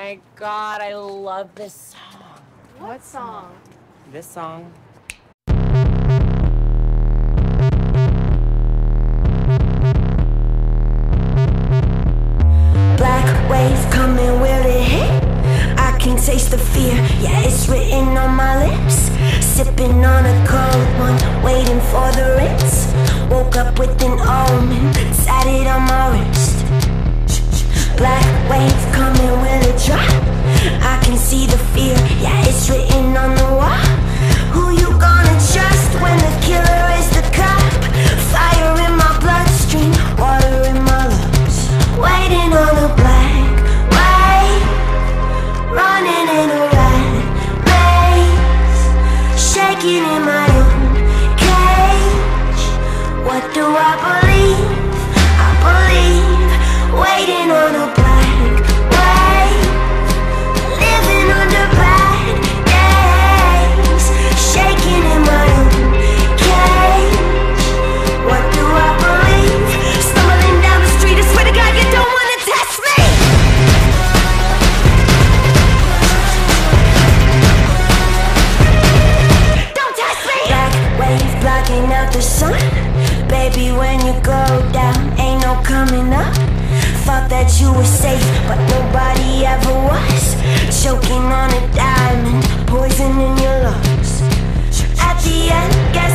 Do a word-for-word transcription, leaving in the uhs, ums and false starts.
my god, I love this song. What song? This song. Black wave coming, will it hit? I can taste the fear, yeah, it's written on my lips. Sipping on a cold one, waiting for the rinse. Woke up with an omen, tatted on my wrist. Black wave coming, will it drop? I can see the fear, yeah, it's written on the wall. Who you gonna trust when the killer is the cop? Fire in my bloodstream, water in my lungs. Waiting on a black wave, running in a rat race, shaking in my own cage. What do I believe? I believe, waiting on a black wave, living under bad days, shaking in my own cage. What do I believe? Stumbling down the street, I swear to God you don't wanna test me. Don't test me. Black wave blocking out the sun. Baby, when you go down, ain't no coming up. Thought that you were safe, but nobody ever was. Choking on a diamond, poison in your lungs. At the end,